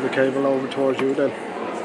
the cable over towards you then.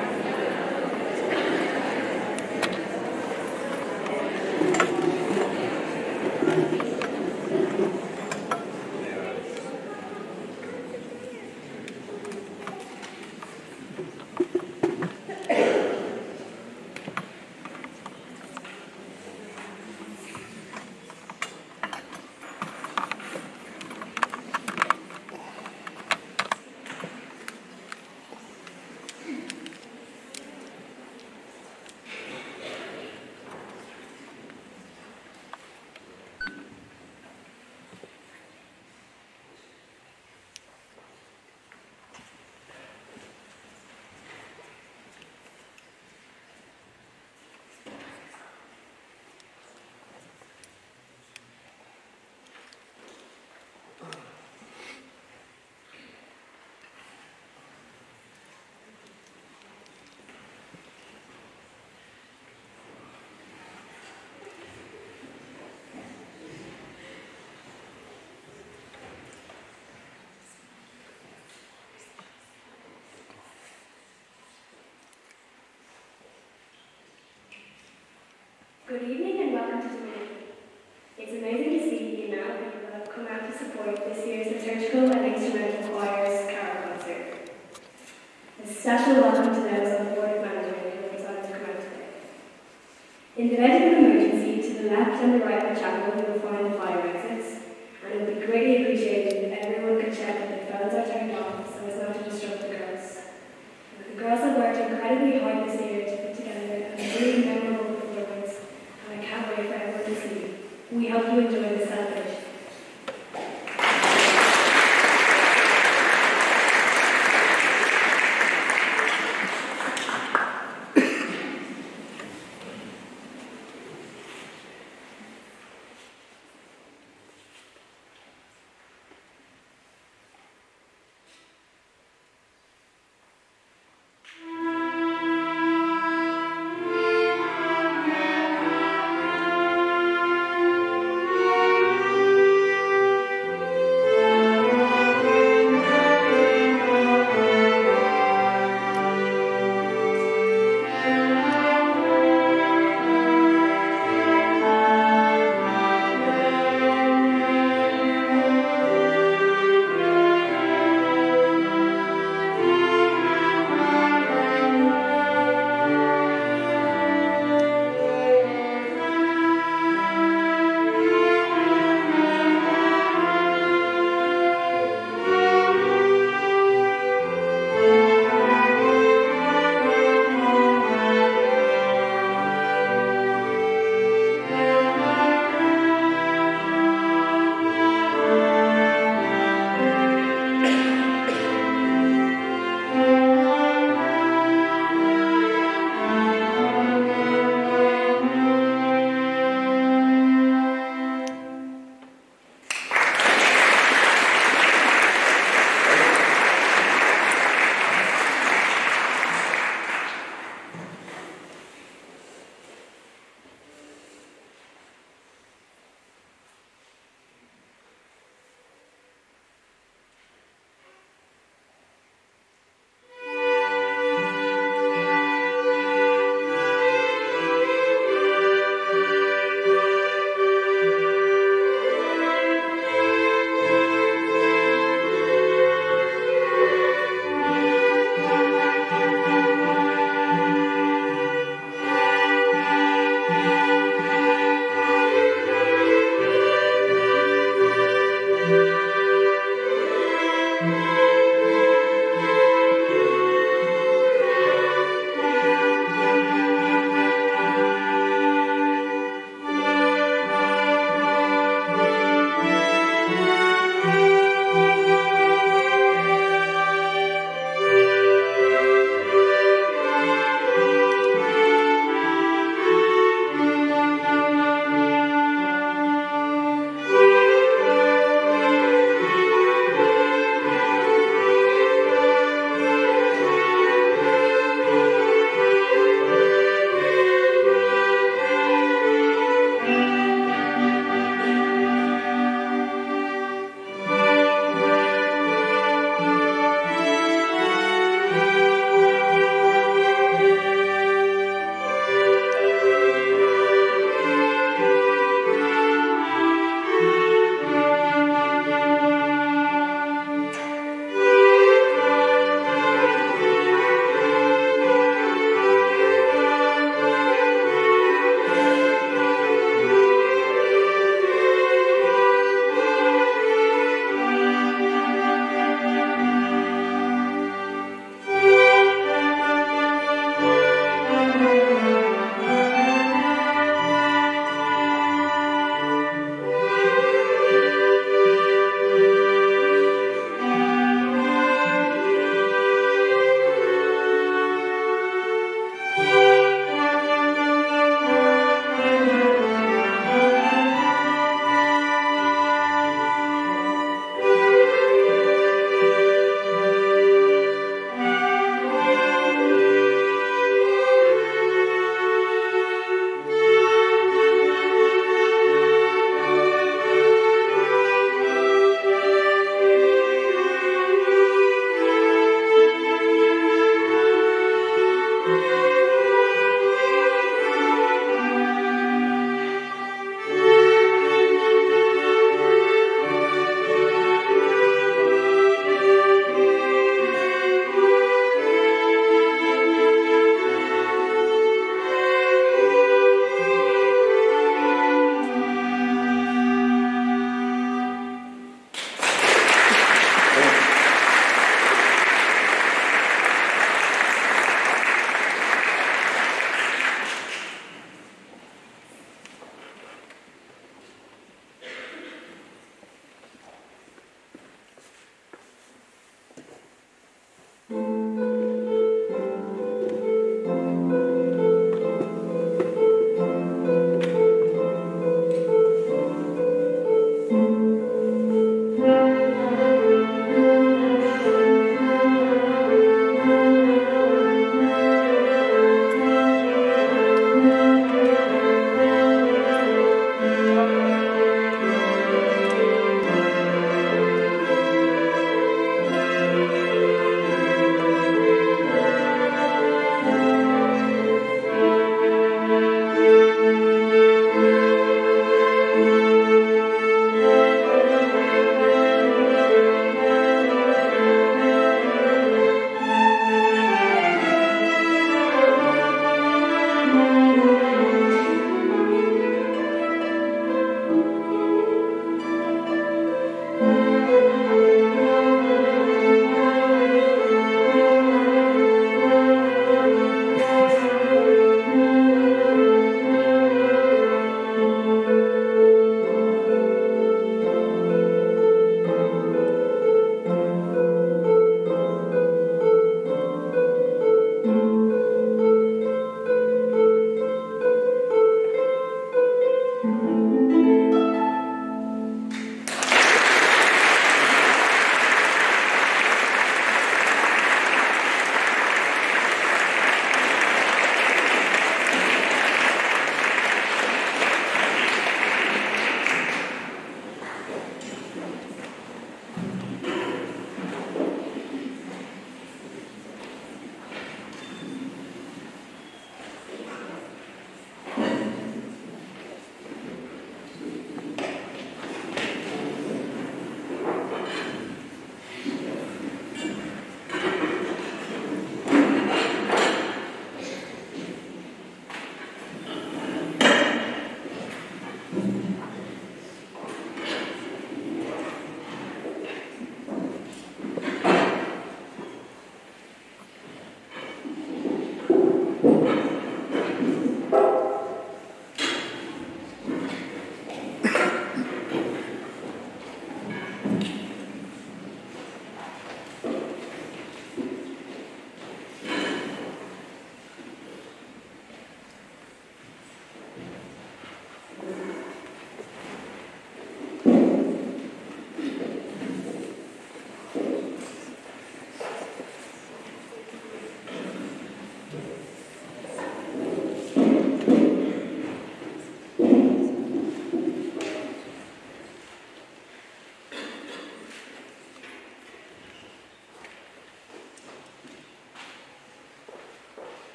Good evening and welcome to Dominican. It's amazing to see the amount of people that have come out to support this year's Liturgical and Instrumental Choirs Carol Concert. A special welcome to those on the board of management who have decided to come out today. In the event of an emergency, to the left and the right of the chapel you will find the fire exits, and it would be greatly appreciated if everyone could check that their phones are turned off so as not to disrupt the girls. The girls have worked incredibly hard this year to put together a really memorable performance, and I can't wait for everyone to see you. We hope you enjoy this celebration.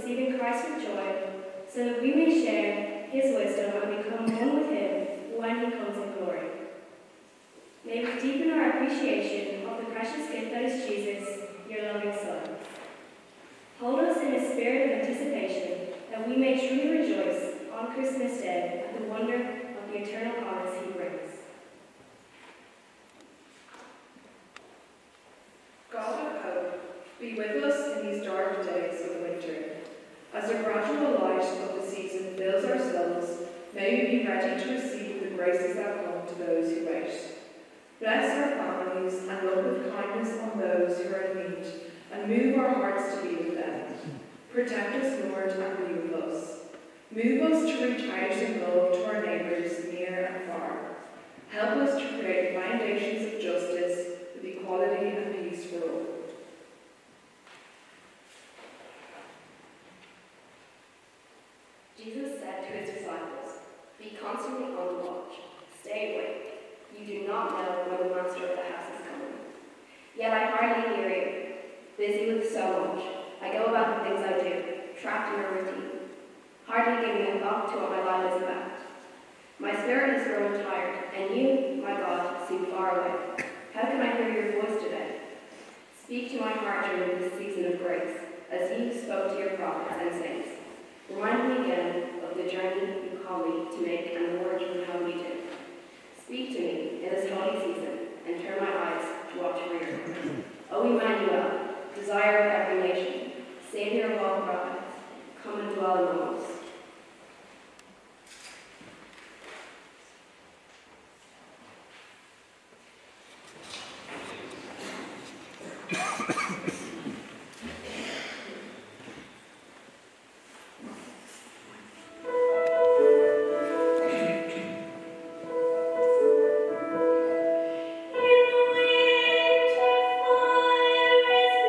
receiving Christ with joy, so that we may share his wisdom and become one with him when he comes in glory. May we deepen our appreciation of the precious gift that is Jesus, your loving Son. Hold us in a spirit of anticipation, that we may truly rejoice on Christmas Day at the wonder of the eternal promise he brings. God of hope, be with us in these dark days of winter. As the gradual light of the season fills our souls, may we be ready to receive the graces that come to those who wait. Bless our families and look with kindness on those who are in need, and move our hearts to be with them. Protect us, Lord, and be with us. Move us to reach out in love to our neighbours near and far. Help us to create foundations of justice with equality and peace for all. Jesus said to his disciples, "Be constantly on the watch. Stay awake. You do not know when the master of the house is coming. Yet I hardly hear you. Busy with so much, I go about the things I do, trapped in a routine, hardly giving a thought to what my life is about. My spirit has grown tired, and you, my God, seem far away. How can I hear your voice today? Speak to my heart during this season of grace, as you spoke to your prophets and saints. Remind me again of the journey you call me to make and the work you have me do. Speak to me in this holy season, and turn my eyes to watch for your coming. O Emmanuel, desire of every nation, Savior of all prophets, come and dwell among us." In winter fire is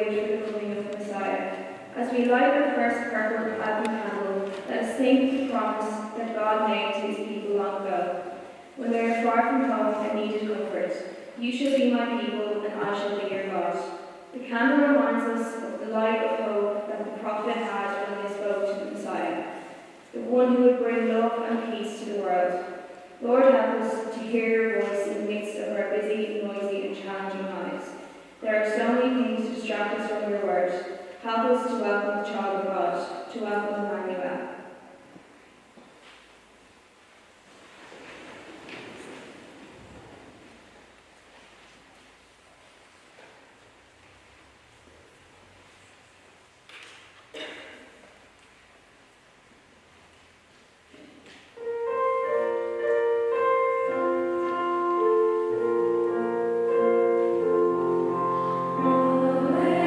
wait for the coming of the Messiah. As we light our first purple Advent candle, let us think of the promise that God made to his people long ago. When they are far from home and needed comfort, you shall be my people and I shall be your God. The candle reminds us of the light of hope that the prophet had when they spoke to the Messiah, the one who would bring love and peace to the world. Lord, help us to hear your voice in the midst of our busy, noisy and challenging lives. There are so many things to distract us from your word. Help us to welcome the child of God, to welcome Emmanuel. Alleluia.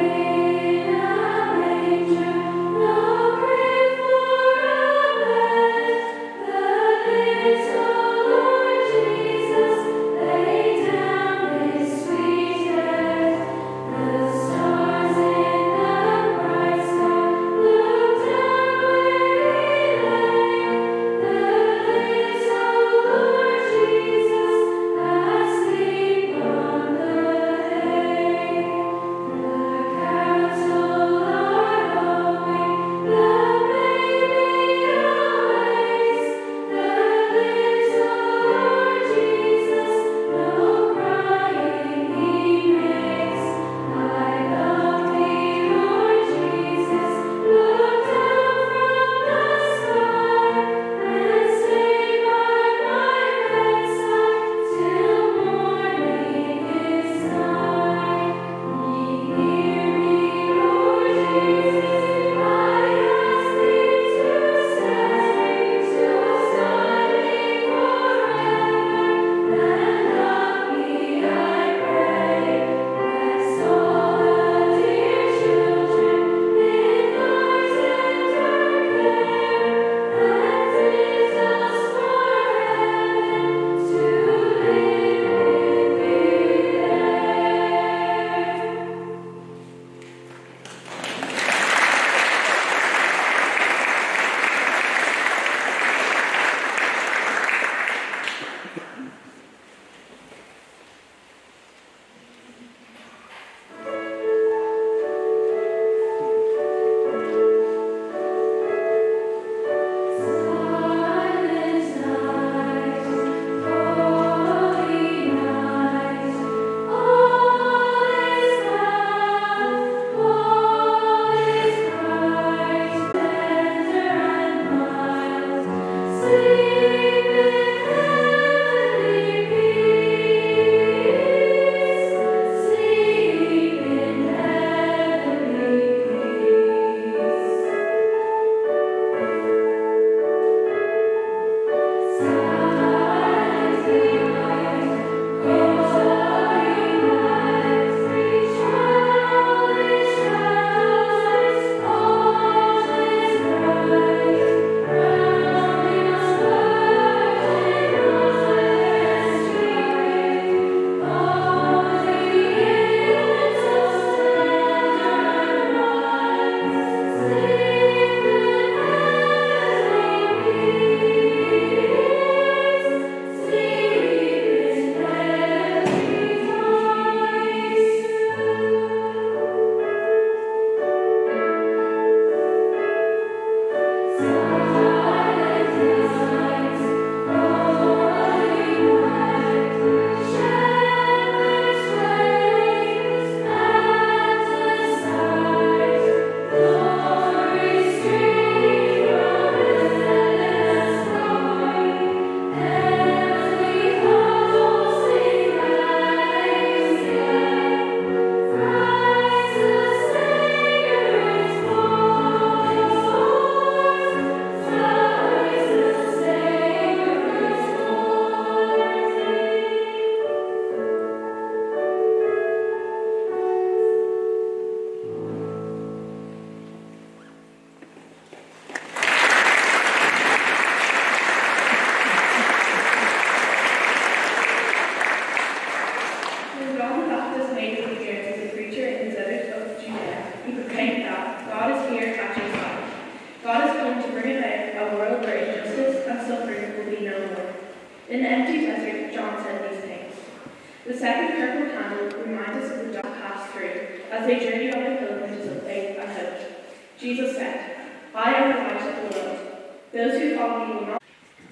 proclaim that God is here catching fire. God is come to bring about a world where injustice and suffering will be no more. In the empty desert, John said these things. The second purple candle reminds us of the dark passed through as they journeyed on their pilgrimages of faith and hope. Jesus said, I am the light of the world. Those who follow me will not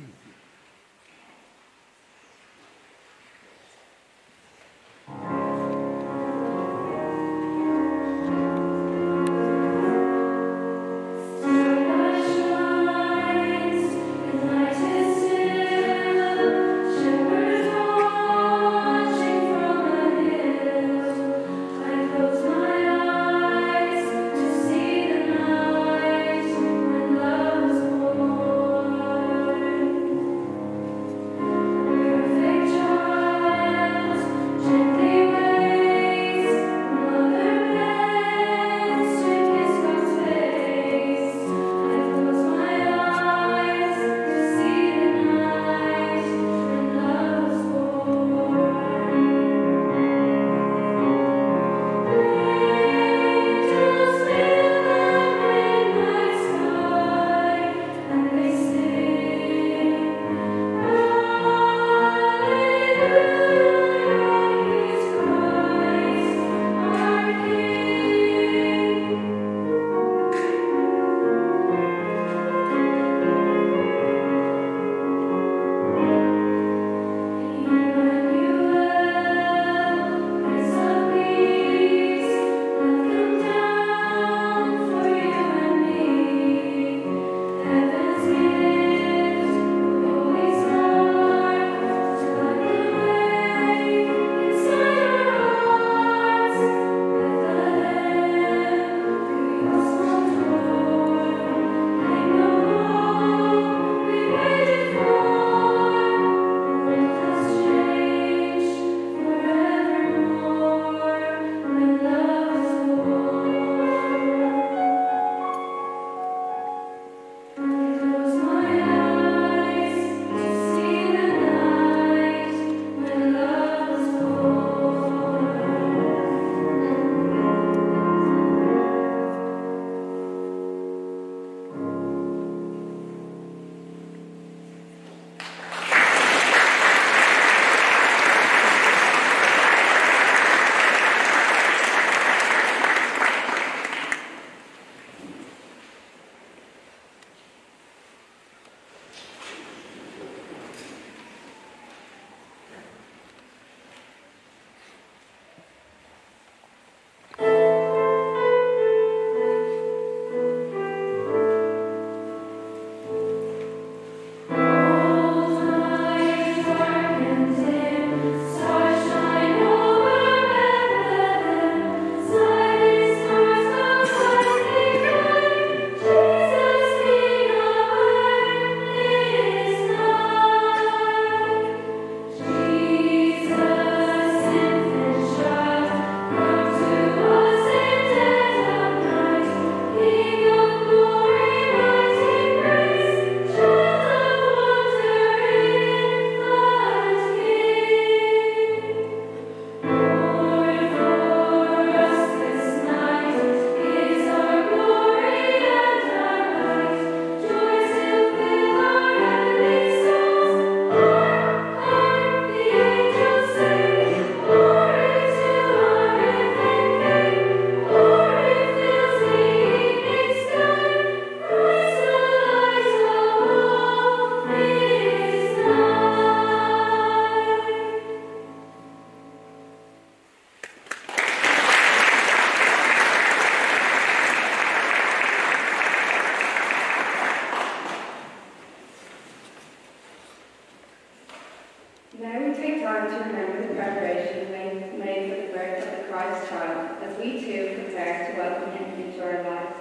Now we take time to remember the preparation made for the birth of the Christ child, as we too prepare to welcome him into our lives.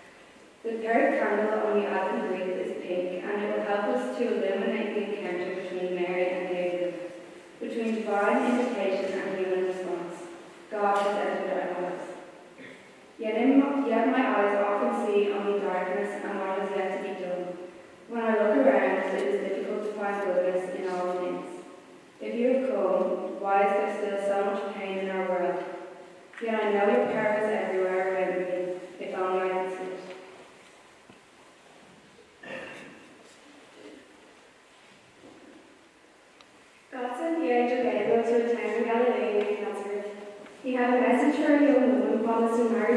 The third candle on the Advent wreath is pink, and it will help us to illuminate the encounter between Mary and Gabriel, between divine invitation and human response. God has entered our lives. Yet my eyes often see only darkness and what has yet to be done. When I look around, it is difficult to find goodness in all things. If you have come, why is there still so much pain in our world? Yet I know your power is everywhere around me.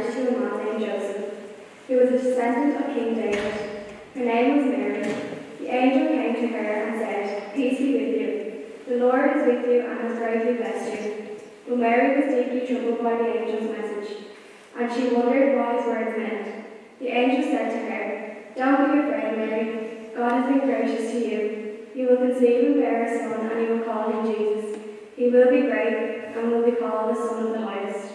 marriage to a man named Joseph, who was a descendant of King David. Her name was Mary. The angel came to her and said, "Peace be with you. The Lord is with you and has greatly blessed you." But Mary was deeply troubled by the angel's message, and she wondered what his words meant. The angel said to her, "Don't be afraid, Mary. God has been gracious to you. You will conceive and bear a son, and you will call him Jesus. He will be great and will be called the Son of the Highest."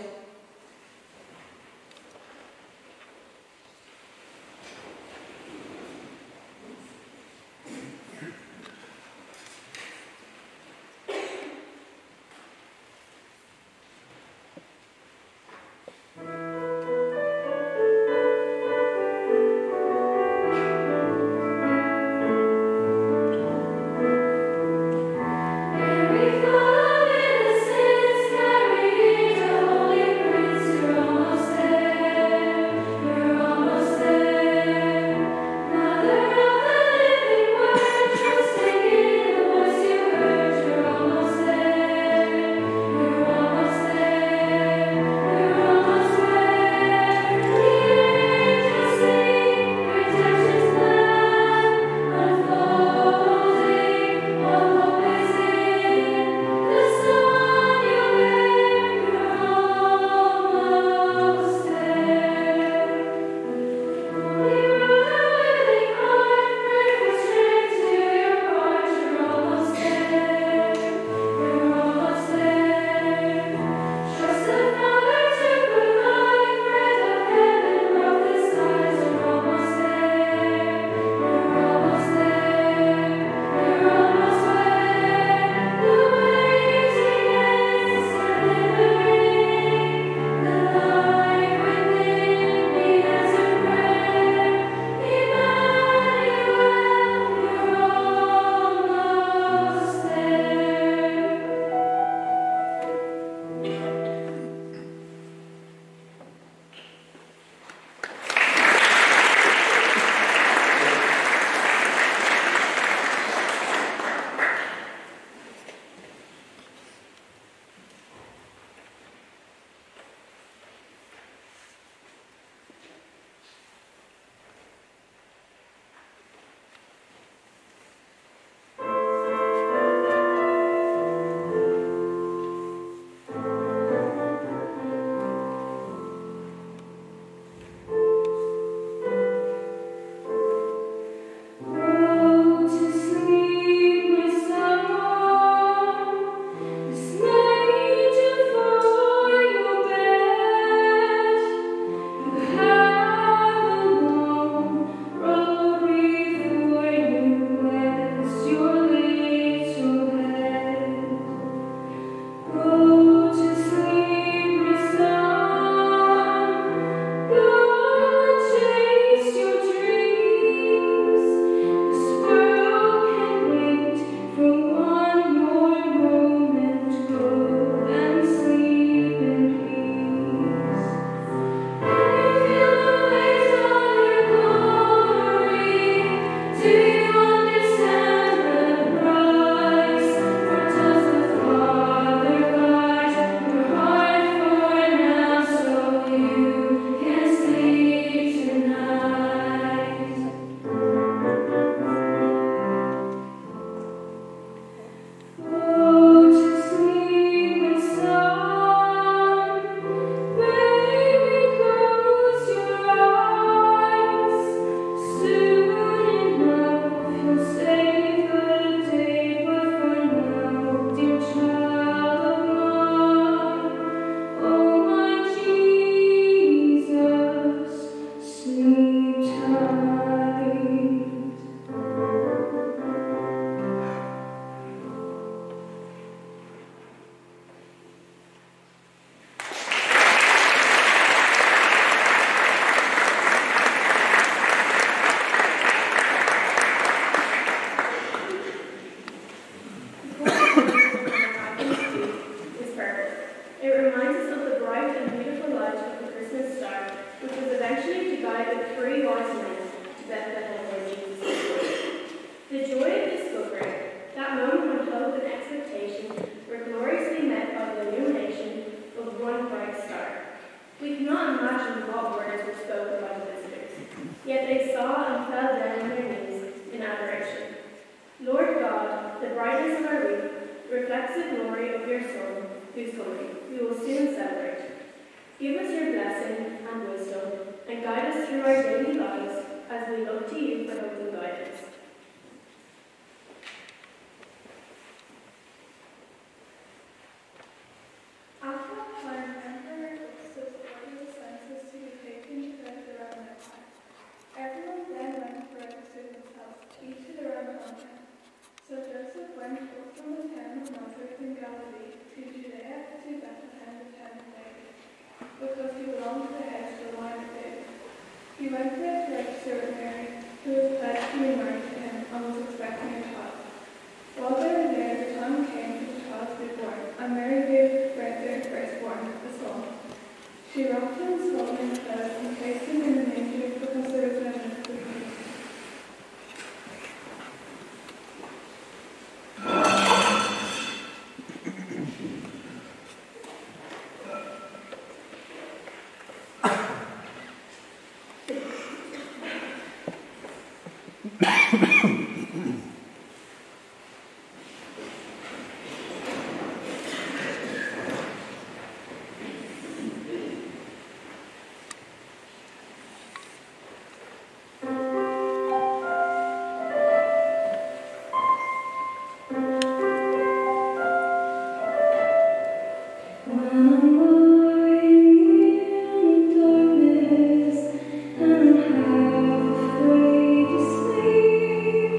We cannot imagine Yet they saw and fell down on their knees in adoration. Lord God, the brightness of our week, reflects the glory of your Son, whose coming we will soon celebrate. Give us your blessing and wisdom, and guide us through our daily lives as we look to you for hope and guidance. After a time, Emperor Augustus ordered the census to be taken to the Roman Empire. Everyone then went to register themselves, each to their own content. So Joseph went up from the town of Nazareth in Galilee to Judea to Bethlehem, the town of David, because he belonged to the house of the line of David. He went there to register with Mary, who was pledged to be married to him and was expecting a child. While they were there, the time came for the child to be born, and Mary gave birth to her firstborn, a son. She wrapped him slowly in clothes and placed him in the manger because there was no milk for him. Afraid to sleep.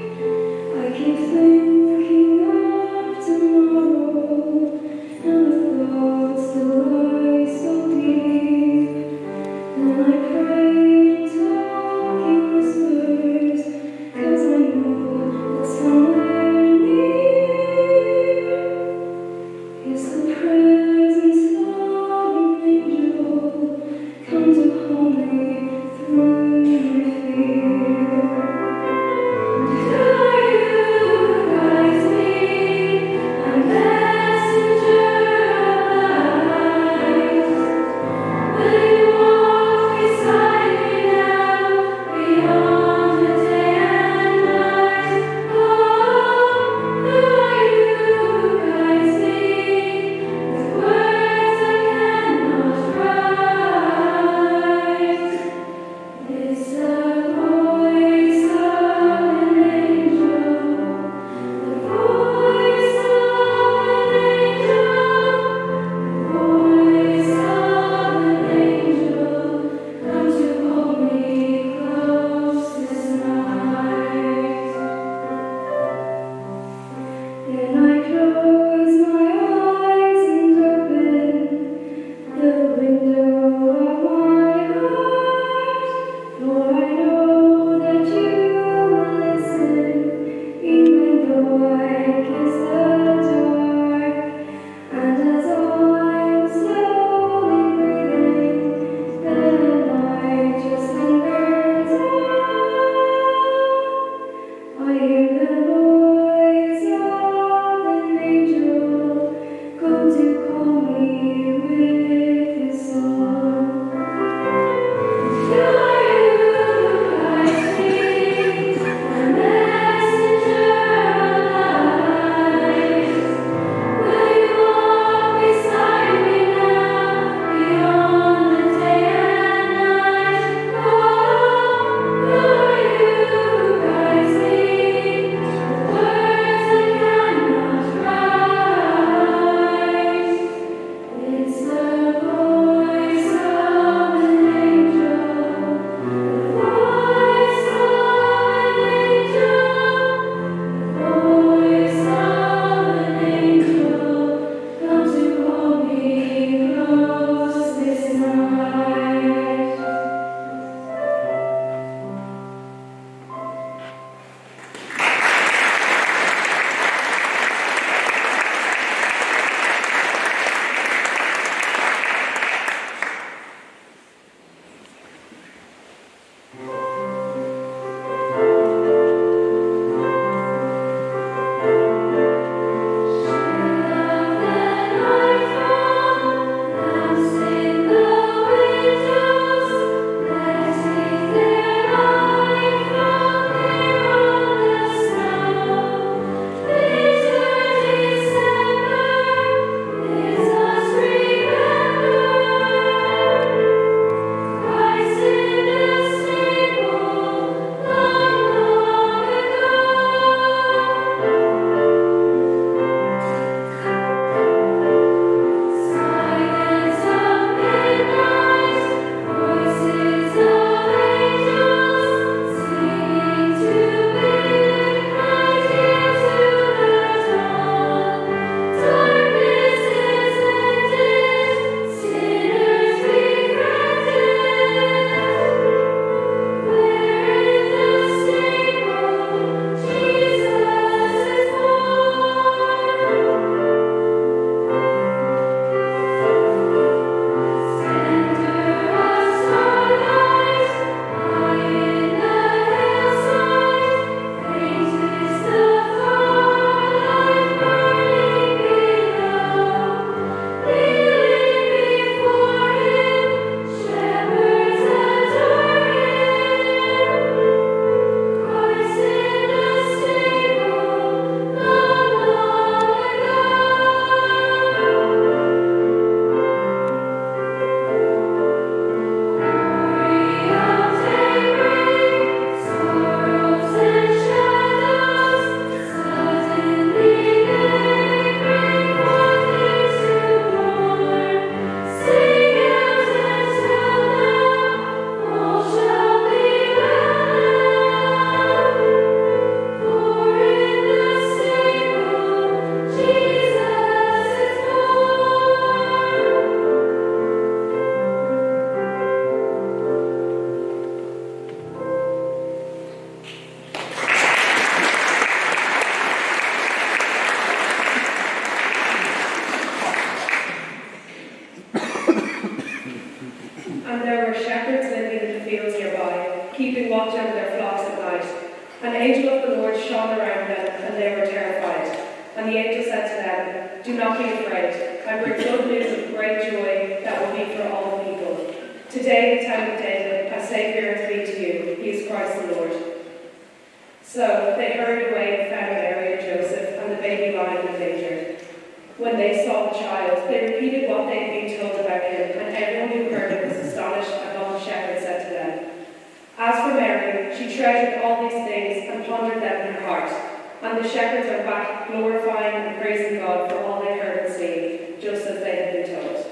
watch over their flocks at night. An angel of the Lord shone around them, and they were terrified. And the angel said to them, "Do not be afraid. I bring good news of great joy that will be for all the people. Today, in the town of David, a Saviour has been to you. He is Christ the Lord." So they hurried away and found Mary and Joseph and the baby lying in the manger. When they saw the child, they repeated what they had been told about him, and everyone who heard it was astonished at all the shepherds said to them. As for Mary, she treasured all these things and pondered them in her heart. And the shepherds went back, glorifying and praising God for all they heard and seen, just as they had been told.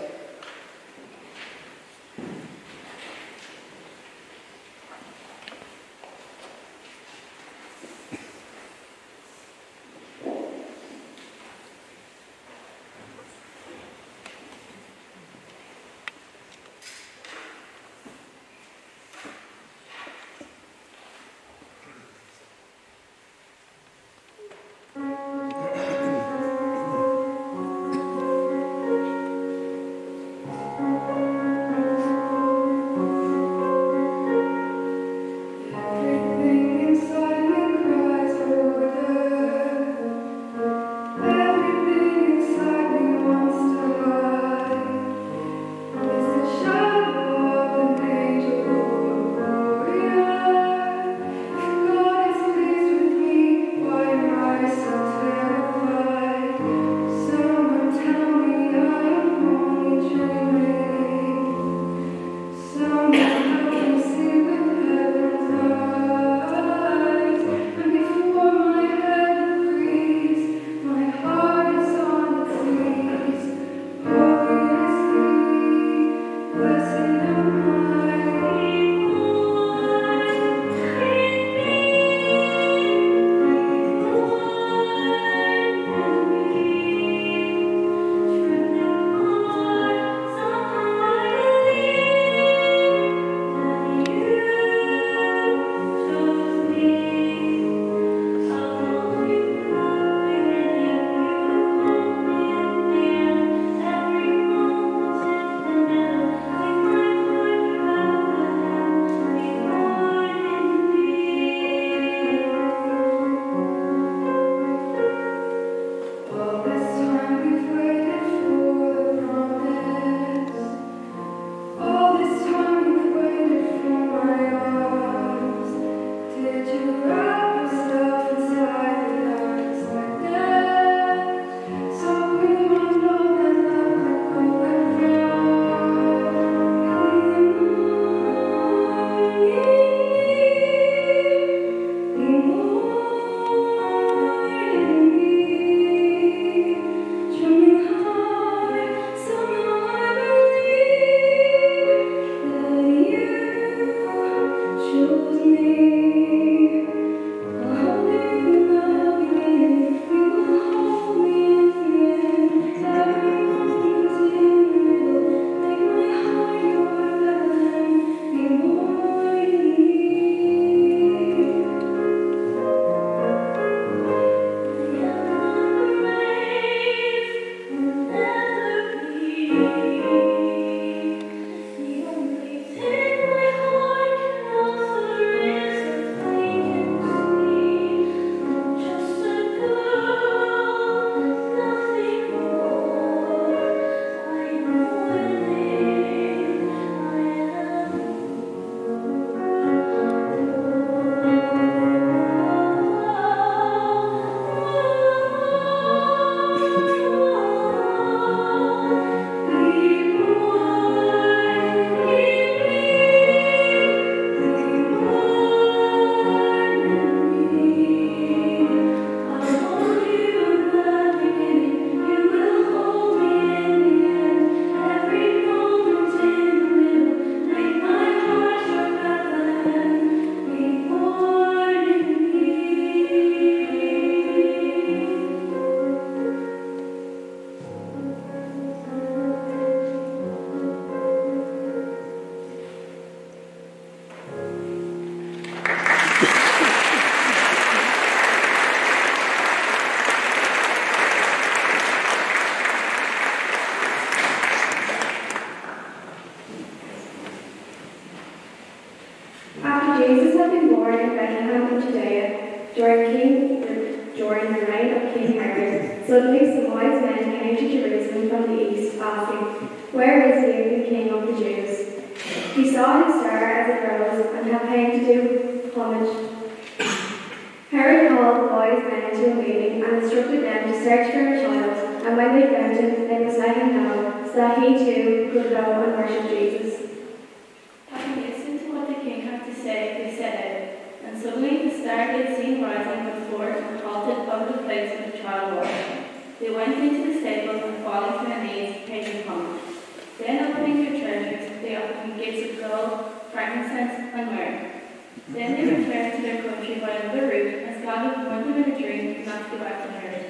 After Jesus had been born in Bethlehem in Judea, during the reign of King Herod, suddenly some wise men came to Jerusalem from the east, asking, "Where is the infant King of the Jews?" He saw his star as it rose, and had paid to do homage. Herod called the wise men to a meeting and instructed them to search for a child, and when they found him, they must let him know, so that he too could go and worship Jesus. Having listened to what the king had to say, they set out, and suddenly the star they had seen rising before and halted over the place where the child was. They went into the stable and falling to their knees, paid him homage. Then opening their treasures, they offered him gifts of gold, frankincense, and myrrh. Then they returned to their country by another route, as God had warned them in a dream not to go back to Herod.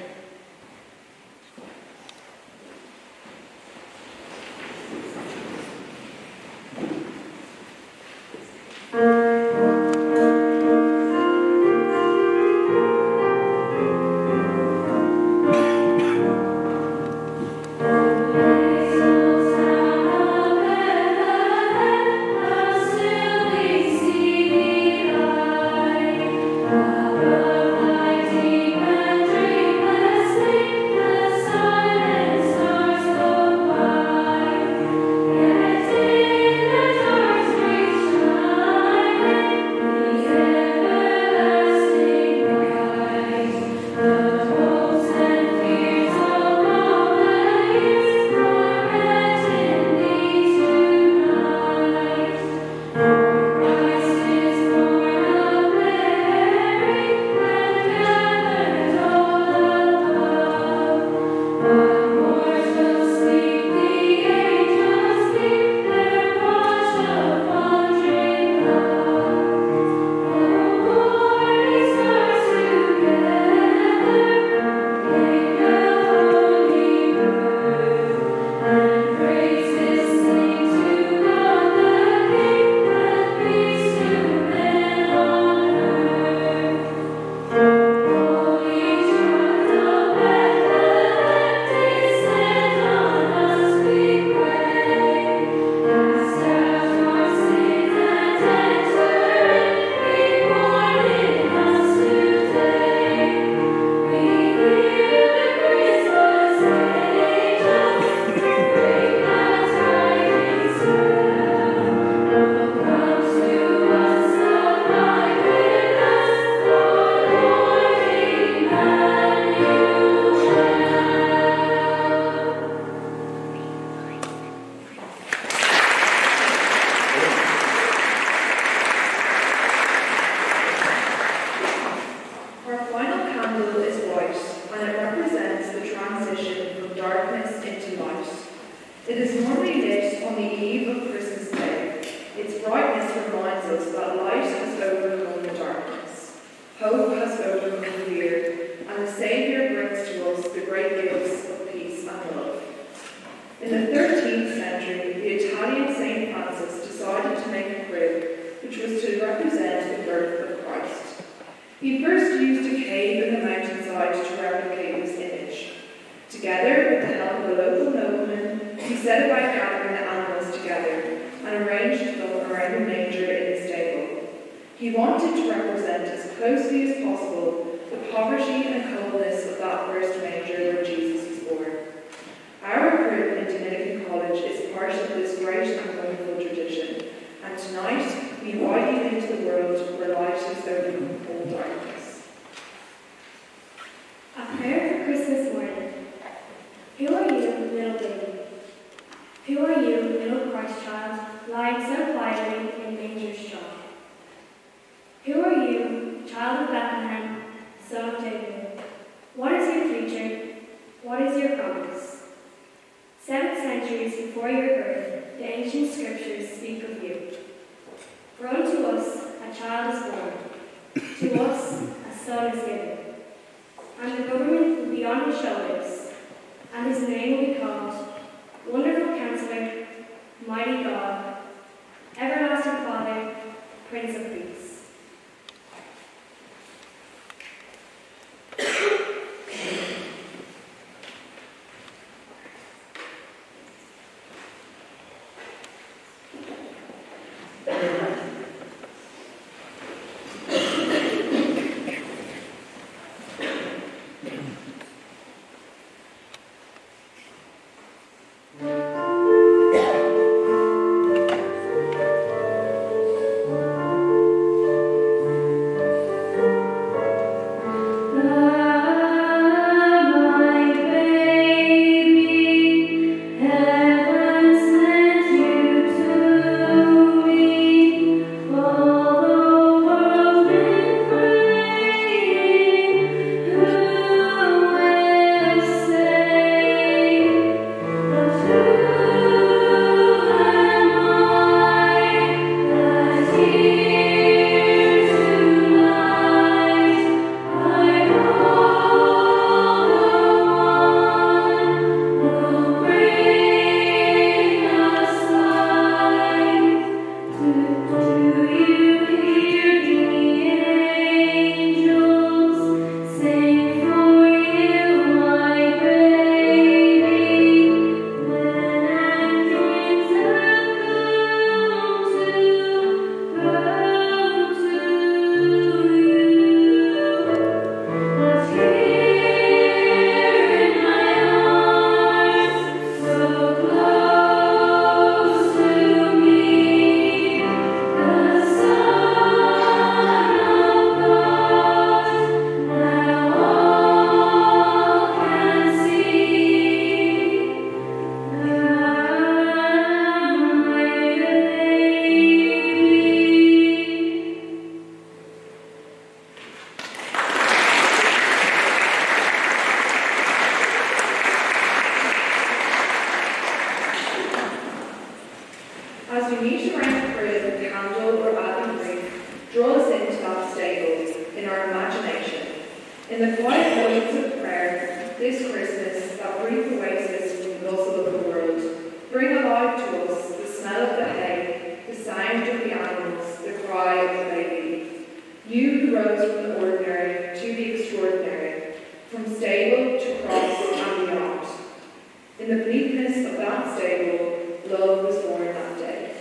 animals, the cry of the baby. You who rose from the ordinary to the extraordinary, from stable to cross and beyond. In the bleakness of that stable, love was born that day.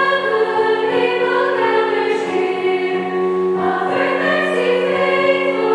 Faithful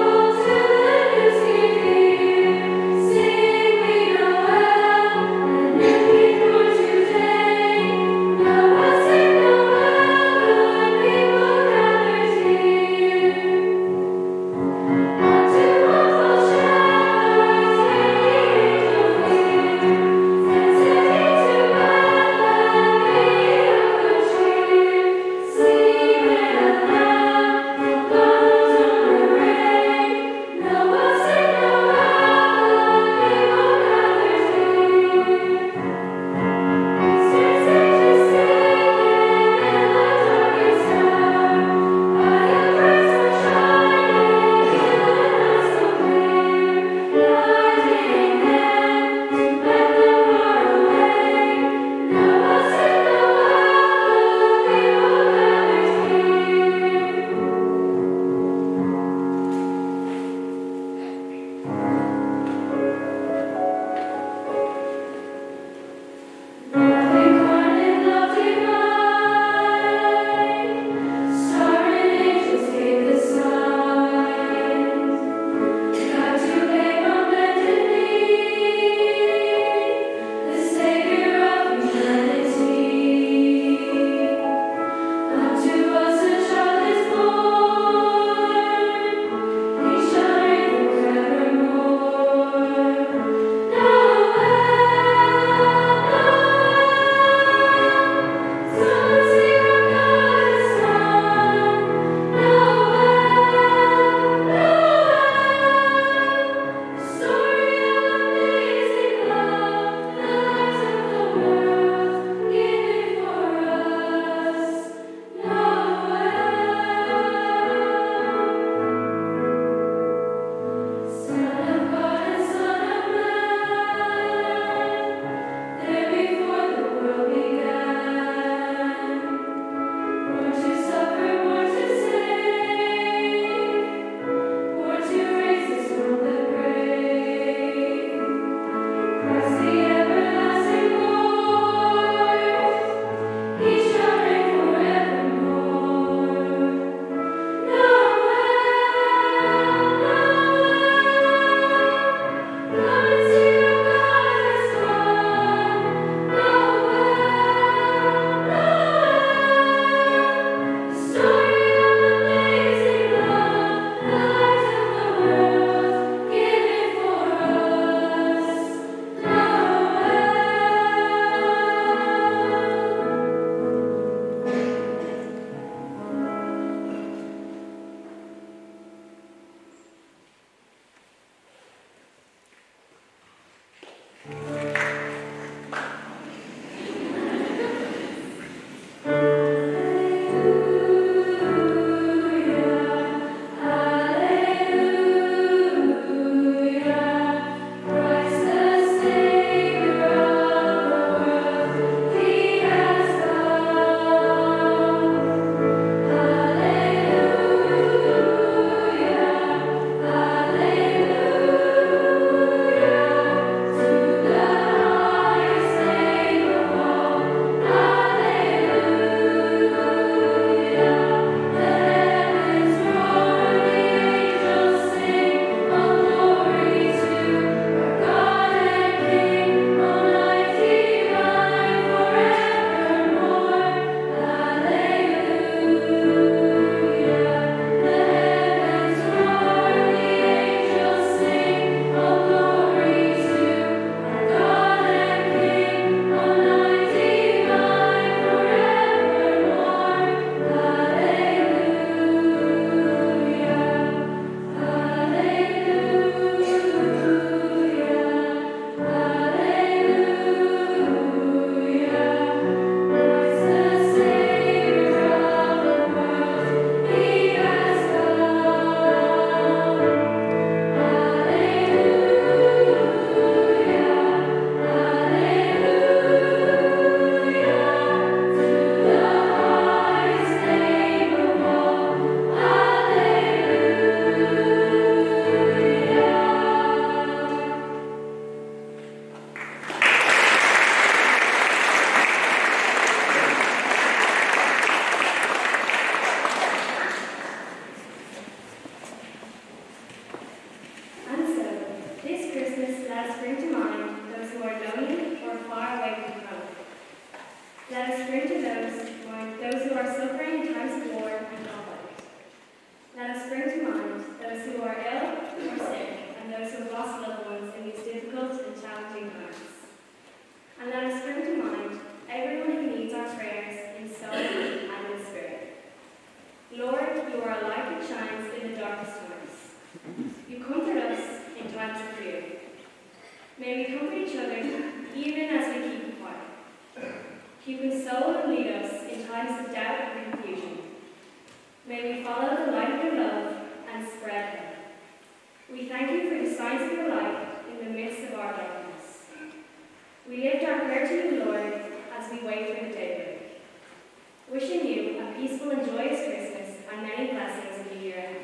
let us bring to mind those who are lonely or far away from home. Let us bring to mind those who are suffering in times of war and conflict. Let us bring to mind those who are ill or sick and those who have lost loved ones in these difficult and challenging times. And let us bring to mind everyone who needs our prayers in soul and in spirit. Lord, you are a light that shines in the darkest times. You comfort us in times of fear. May we comfort each other even as we keep quiet. You console and lead us in times of doubt and confusion. May we follow the light of your love and spread it. We thank you for the signs of your light in the midst of our darkness. We lift our prayer to you, Lord, as we wait for the daybreak. Wishing you a peaceful and joyous Christmas and many blessings in the year ahead.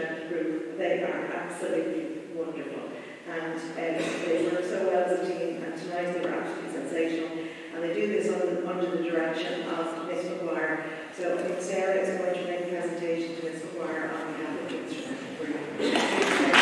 instrumental group. They are absolutely wonderful. And they work so well as a team, and tonight they were absolutely sensational. And they do this under the direction of Miss McGuire. So I think Sarah is going to make a presentation to Miss McGuire on behalf of the instrumental group.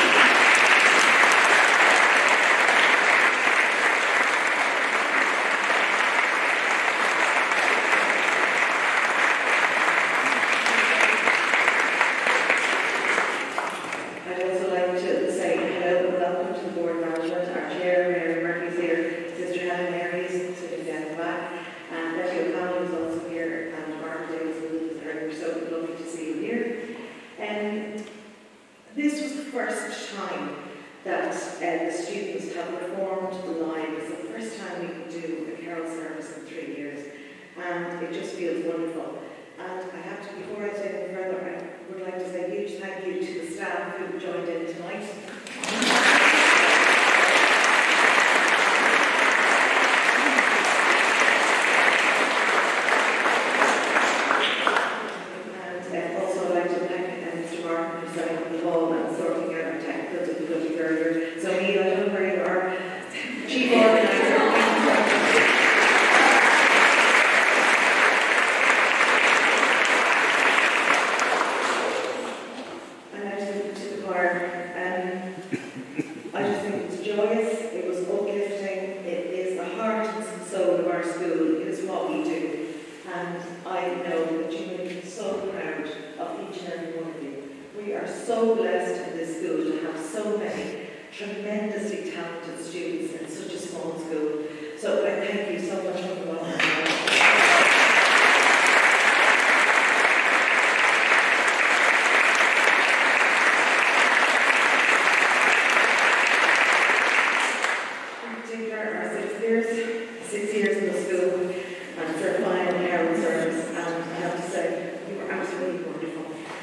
This was the first time that the students have performed live. It's the first time we could do a carol service in 3 years, and it just feels wonderful. And I have to, before I say any further, I would like to say a huge thank you to the staff who joined in tonight. So blessed in this school to have so many tremendously talented students in such a small school. So I thank you so much for the welcome. Six years in the school, and for a final carol service, and I have to say, you were absolutely wonderful.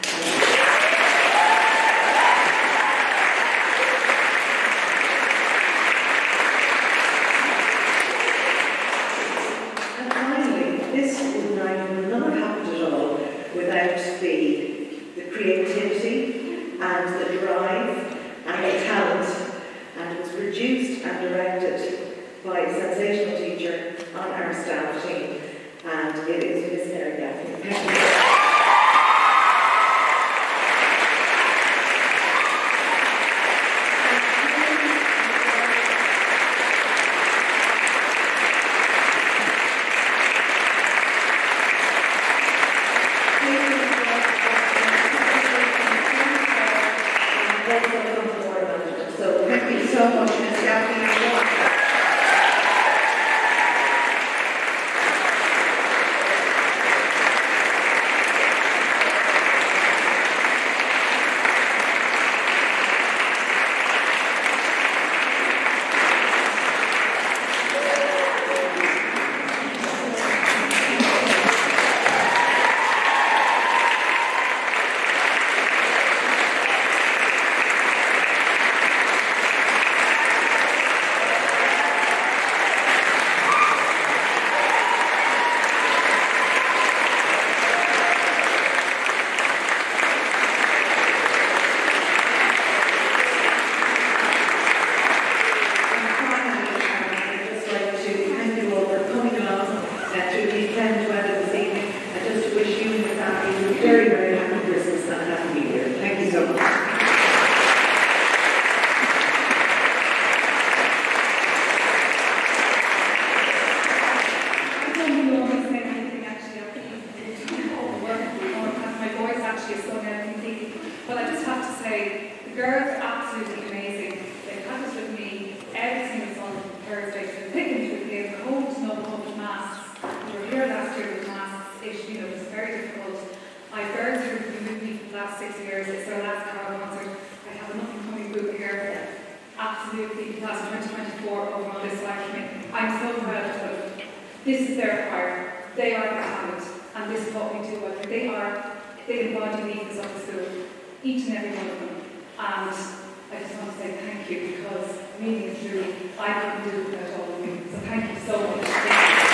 The creativity and the drive and the talent, and it was produced and directed by a sensational teacher on our staff team, and it is Miss Mary Gaffney. Thank you. So thank you so much, Ms. Gaffney. Very, very happy Christmas and a happy New Year. Thank you so much. I don't know if I say anything actually. My voice actually is so now completely. But I just have to say, the girls are absolutely amazing. They practice with me every single Thursday. They're picking with me. They're home to know public masks. We were here last year with masks. It was very difficult. My girls who have been with me for the last 6 years, it's their last carol concert. I have an up-and-coming group here. Absolutely, class of 2024 over on this side of me. I'm so proud of them. This is their choir. They are the talent, and this is what we do. They embody the ethos of the school, each and every one of them. And I just want to say thank you, because really and truly, I couldn't do it without all of you. So thank you so much.